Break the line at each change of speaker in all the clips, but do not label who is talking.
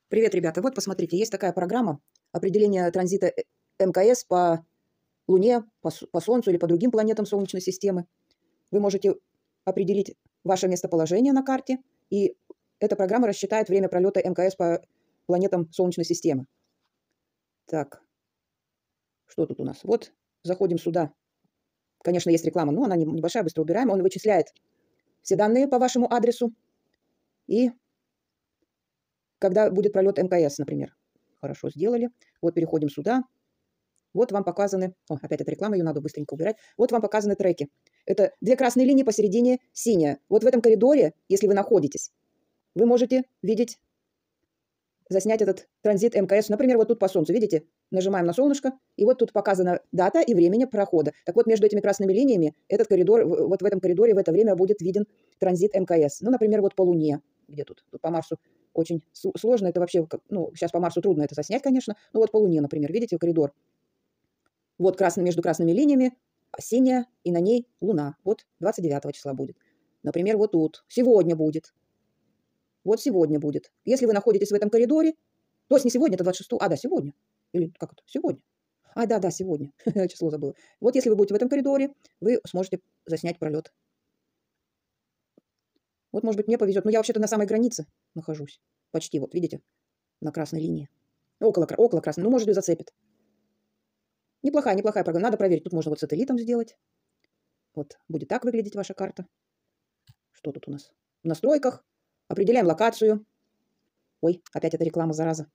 Привет, ребята. Вот посмотрите, есть такая программа определения транзита МКС по Луне, по Солнцу или по другим планетам Солнечной системы. Вы можете определить ваше местоположение на карте, и эта программа рассчитает время пролета МКС по планетам Солнечной системы. Так, что тут у нас? Вот, заходим сюда. Конечно, есть реклама, но она небольшая, быстро убираем. Он вычисляет все данные по вашему адресу. И когда будет пролет МКС, например. Хорошо, сделали. Вот переходим сюда. Вот вам показаны... О, опять эта реклама, ее надо быстренько убирать. Вот вам показаны треки. Это две красные линии, посередине синяя. Вот в этом коридоре, если вы находитесь, вы можете видеть, заснять этот транзит МКС. Например, вот тут по Солнцу, видите? Нажимаем на солнышко, и вот тут показана дата и время прохода. Так вот, между этими красными линиями этот коридор, вот в этом коридоре в это время будет виден транзит МКС. Ну, например, вот по Луне. Где тут? Тут по Марсу очень сложно. Это вообще, ну, сейчас по Марсу трудно это заснять, конечно. Ну, вот по Луне, например, видите коридор? Вот между красными линиями синяя, и на ней Луна. Вот 29 числа будет. Например, вот тут. Сегодня будет. Вот сегодня будет. Если вы находитесь в этом коридоре, то есть не сегодня, это 26, да, сегодня. Или как это? Сегодня. Да, сегодня. Число забыла. Вот если вы будете в этом коридоре, вы сможете заснять пролет. Вот, может быть, мне повезет. Но я вообще-то на самой границе нахожусь. Почти, вот, видите, на красной линии. Около красной. Ну, может быть, зацепит. Неплохая программа. Надо проверить. Тут можно вот сателлитом сделать. Вот будет так выглядеть ваша карта. Что тут у нас? В настройках. Определяем локацию. Ой, опять эта реклама, зараза.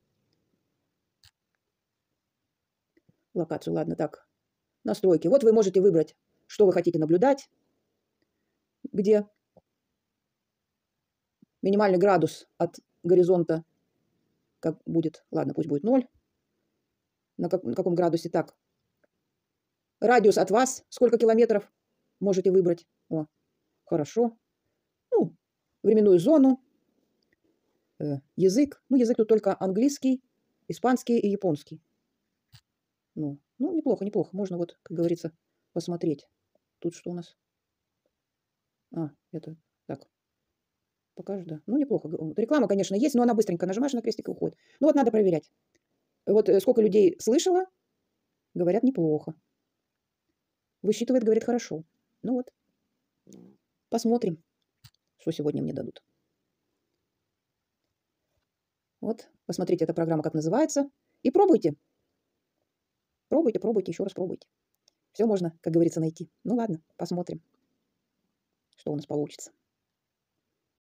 Локацию, ладно, так. Настройки. Вот вы можете выбрать, что вы хотите наблюдать. Где минимальный градус от горизонта, как будет, ладно, пусть будет 0. На каком градусе? Так. Радиус от вас, сколько километров можете выбрать. О, хорошо. Ну, временную зону. Язык. Ну, язык тут только английский, испанский и японский. Ну, неплохо. Можно вот, как говорится, посмотреть. Тут что у нас? Это так. Покажешь, да. Ну, неплохо. Реклама, конечно, есть, но она быстренько нажимаешь на крестик и уходит. Ну, вот надо проверять. Вот сколько людей слышало, говорят, неплохо. Высчитывает, говорит, хорошо. Ну вот. Посмотрим, что сегодня мне дадут. Вот, посмотрите, эта программа как называется. И пробуйте. Пробуйте, еще раз пробуйте. Все можно, как говорится, найти. Ну ладно, посмотрим, что у нас получится.